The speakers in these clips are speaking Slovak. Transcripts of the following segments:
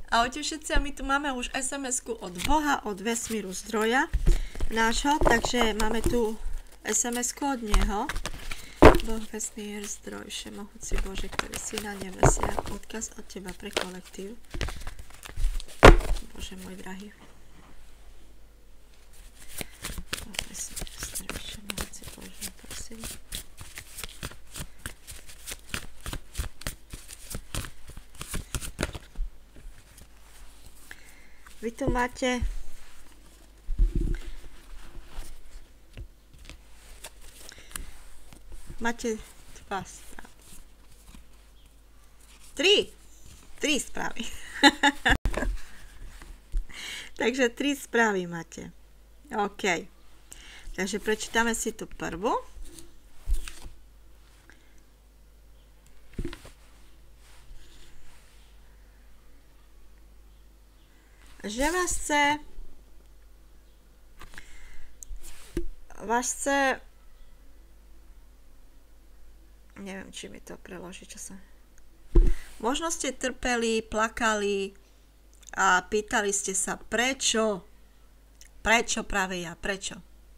Ahojte všetci, a my tu máme už SMS-ku od Boha, od vesmíru zdroja nášho, takže máme tu SMS-ku od Neho. Boh, vesmír, zdroj, všemohúci Bože, ktorý si na nebesiach, odkaz od Teba pre kolektív. Bože môj drahý. Boh, vesmír, zdroj, všemohúci Bože, prosím. Vy tu máte dva správy. Tri správy. Takže 3 správy máte. OK. Takže prečítame si tú prvú. Že vás chce, neviem, či mi to preloží, čo sa... Možno ste trpeli, plakali a pýtali ste sa, prečo práve ja, prečo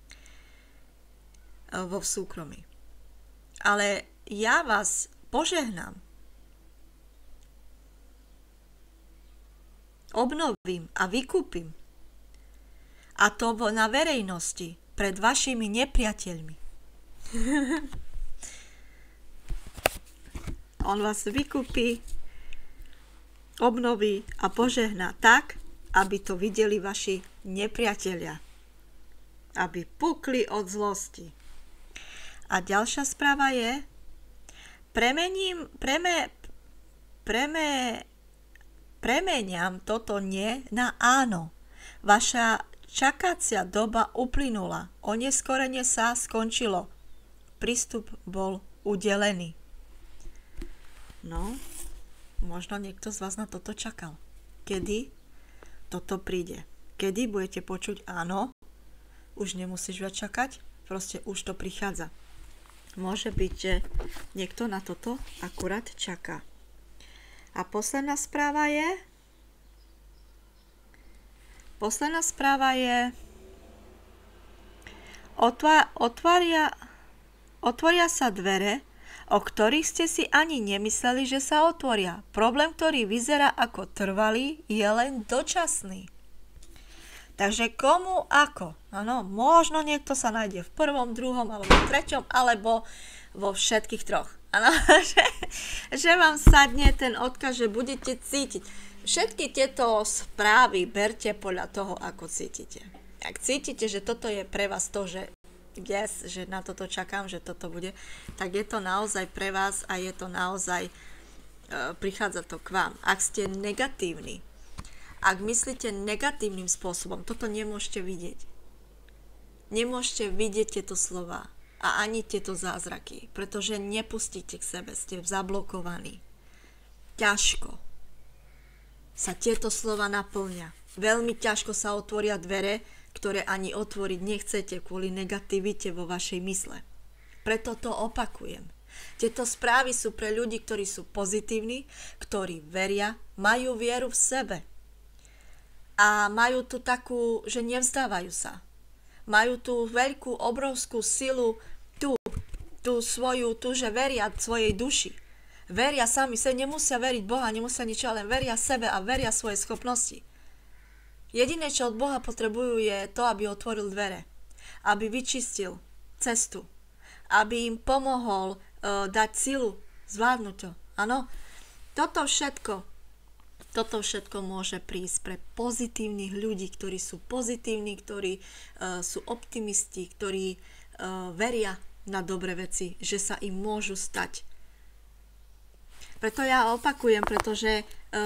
vo súkromí. Ale ja vás požehnám, obnovím a vykúpim. A to na verejnosti, pred vašimi nepriateľmi. On vás vykúpi, obnoví a požehná tak, aby to videli vaši nepriatelia. Aby pukli od zlosti. A ďalšia správa je, premeniam toto nie na áno. Vaša čakacia doba uplynula. Oneskorenie sa skončilo. Prístup bol udelený. No, možno niekto z vás na toto čakal. Kedy toto príde? Kedy budete počuť áno? Už nemusíš viac čakať? Proste už to prichádza. Môže byť, že niekto na toto akurát čaká. A posledná správa je otvoria sa dvere, o ktorých ste si ani nemysleli, že sa otvoria. Problém, ktorý vyzerá ako trvalý, je len dočasný. Takže komu ako? Áno, možno niekto sa nájde v 1., 2. alebo 3. alebo vo všetkých 3. Áno, že vám sadne ten odkaz, že budete cítiť. Všetky tieto správy berte podľa toho, ako cítite. Ak cítite, že toto je pre vás to, že yes, že na toto čakám, že toto bude, tak je to naozaj pre vás a je to naozaj, prichádza to k vám. Ak ste negatívni, ak myslíte negatívnym spôsobom, toto nemôžete vidieť. Nemôžete vidieť tieto slova a ani tieto zázraky, pretože nepustíte k sebe, ste zablokovaní. Ťažko sa tieto slova naplňa. Veľmi ťažko sa otvoria dvere, ktoré ani otvoriť nechcete kvôli negativite vo vašej mysle. Preto to opakujem. Tieto správy sú pre ľudí, ktorí sú pozitívni, ktorí veria, majú vieru v sebe. A majú tu takú, že nevzdávajú sa. Majú tú veľkú, obrovskú silu, tú svoju, že veria svojej duši. Veria sami sa, nemusia veriť Boha, nemusia nič, len veria sebe a veria svoje schopnosti. Jediné, čo od Boha potrebujú, je to, aby otvoril dvere. Aby vyčistil cestu. Aby im pomohol dať silu, zvládnuť to. Áno, toto všetko môže prísť pre pozitívnych ľudí, ktorí sú pozitívni, ktorí sú optimisti, ktorí veria na dobré veci, že sa im môžu stať. Preto ja opakujem, pretože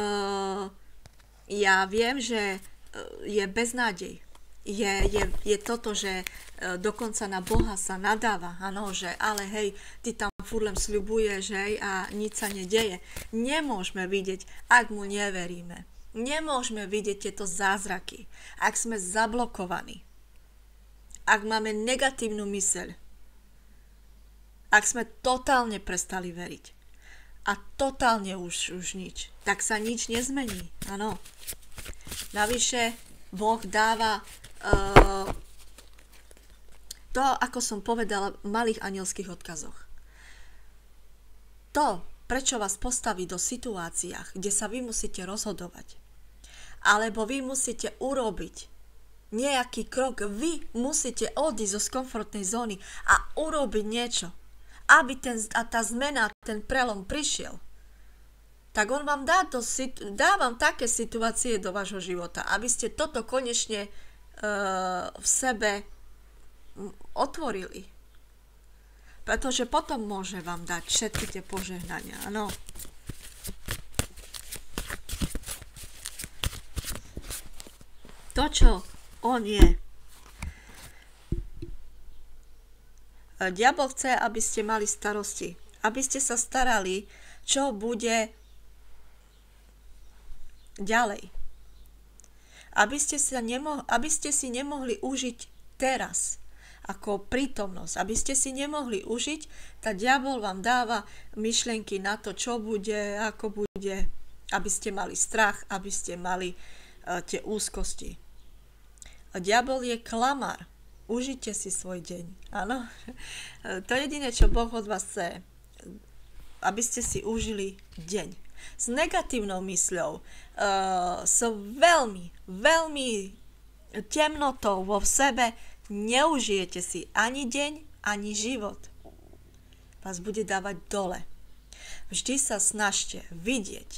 ja viem, že je beznádej. Je toto, že dokonca na Boha sa nadáva, áno, že ale hej, ty tam furt len sľubuješ, hej, a nič sa nedeje. Nemôžeme vidieť, ak mu neveríme. Nemôžeme vidieť tieto zázraky, ak sme zablokovaní. Ak máme negatívnu myseľ. Ak sme totálne prestali veriť. a totálne už nič, tak sa nič nezmení. Áno. Navyše Boh dáva to, ako som povedala, v malých anielských odkazoch. To, prečo vás postaví do situáciách, kde sa vy musíte rozhodovať, alebo vy musíte urobiť nejaký krok, vy musíte odísť zo komfortnej zóny a urobiť niečo, aby tá zmena, ten prelom prišiel, tak on vám dá vám také situácie do vášho života, aby ste toto konečne v sebe otvorili. Pretože potom môže vám dať všetky tie požehnania. Áno. To, čo on je. Diabol chce, aby ste mali starosti. Aby ste sa starali, čo bude ďalej. Aby ste si nemohli užiť teraz ako prítomnosť, aby ste si nemohli užiť, tak diabol vám dáva myšlienky na to, čo bude, ako bude, aby ste mali strach, aby ste mali tie úzkosti. A diabol je klamár. Užite si svoj deň. Áno. To jediné, čo Boh od vás chce, aby ste si užili deň. S negatívnou mysľou, s veľmi temnotou vo sebe neužijete si ani deň, ani život. Vás bude dávať dole. Vždy sa snažte vidieť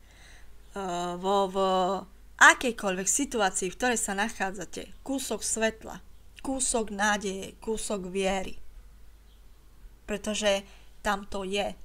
v akejkoľvek situácii, v ktorej sa nachádzate, kúsok svetla, kúsok nádeje, kúsok viery. Pretože tam to je.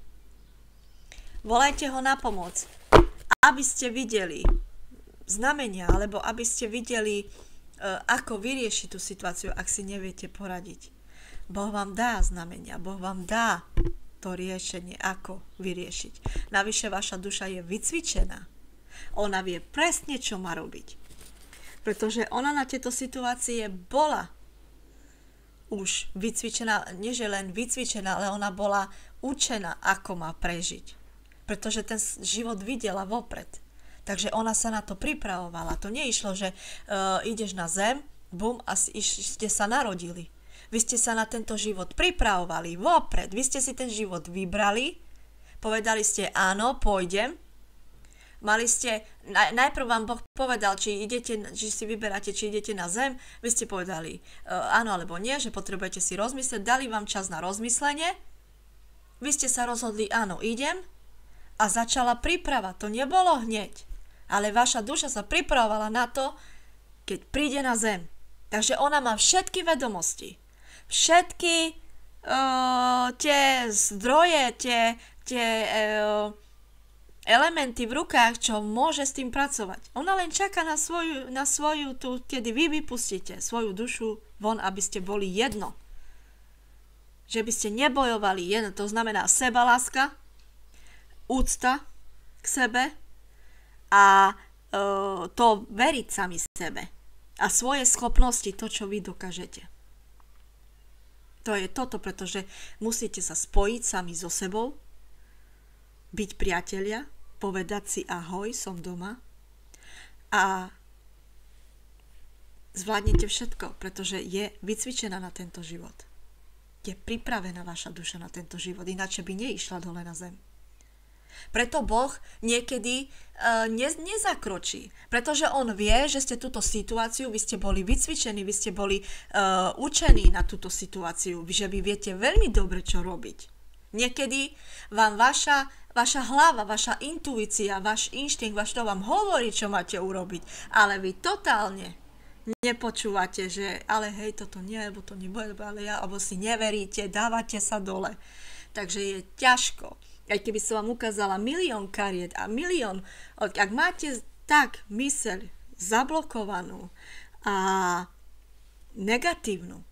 Volajte ho na pomoc, aby ste videli znamenia, alebo aby ste videli, ako vyriešiť tú situáciu, ak si neviete poradiť. Boh vám dá znamenia, Boh vám dá to riešenie, ako vyriešiť. Navyše vaša duša je vycvičená. Ona vie presne, čo má robiť. Pretože ona na tieto situácie bola už vycvičená, nie že len vycvičená, ale ona bola učená, ako má prežiť. Pretože ten život videla vopred. Takže ona sa na to pripravovala. To neišlo, že ideš na zem, bum, a ste sa narodili. Vy ste sa na tento život pripravovali vopred. Vy ste si ten život vybrali, povedali ste áno, pôjdem. Mali ste, najprv vám Boh povedal, či si vyberáte, či idete na zem. Vy ste povedali áno alebo nie, že potrebujete si rozmyslieť. Dali vám čas na rozmyslenie. Vy ste sa rozhodli áno, idem. A začala príprava. To nebolo hneď. Ale vaša duša sa pripravovala na to, keď príde na zem. Takže ona má všetky vedomosti. Všetky tie zdroje, tie elementy v rukách, čo môže s tým pracovať. Ona len čaká na svoju kedy vy vypustíte svoju dušu von, aby ste boli jedno. Že by ste nebojovali jedno. To znamená sebaláska, úcta k sebe, a to veriť sami sebe a svoje schopnosti, to, čo vy dokážete. To je toto, pretože musíte sa spojiť sami so sebou, byť priatelia, povedať si ahoj, som doma a zvládnete všetko, pretože je vycvičená na tento život. Je pripravená vaša duša na tento život, ináč by neišla dole na zem. Preto Boh niekedy nezakročí, pretože on vie, že ste túto situáciu, vy ste boli vycvičení, vy ste boli učení na túto situáciu, že vy viete veľmi dobre, čo robiť. Niekedy vám vaša hlava, vaša intuícia, váš inštinkt, to vám hovorí, čo máte urobiť, ale vy totálne nepočúvate, že ale hej, toto nie, alebo to nebude, alebo si neveríte, dávate sa dole. Takže je ťažko. Aj keby som vám ukázala milión kariet a milión, ak máte tak myseľ zablokovanú a negatívnu,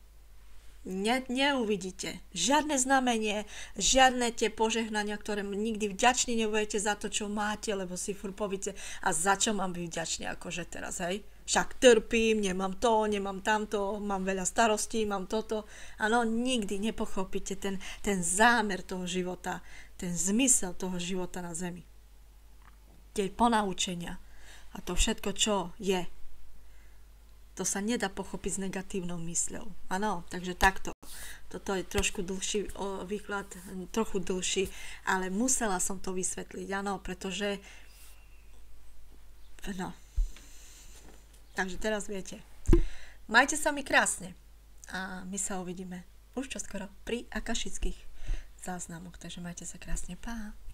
neuvidíte žiadne znamenie, žiadne tie požehnania, ktoré nikdy vďační nebudete za to, čo máte, lebo si furt poviete, a za čo mám byť vďačný, akože teraz, hej? Však trpím, nemám to, nemám tamto, mám veľa starostí, mám toto. Áno, nikdy nepochopíte ten zámer toho života, ten zmysel toho života na zemi. Tie ponaučenia a to všetko, čo je. To sa nedá pochopiť s negatívnou mysľou. Áno, takže takto. Toto je trošku dlhší výklad, trochu dlhší, ale musela som to vysvetliť, áno, pretože no. Takže teraz viete. Majte sa mi krásne a my sa uvidíme už čoskoro pri akašických záznamoch, takže majte sa krásne, pá.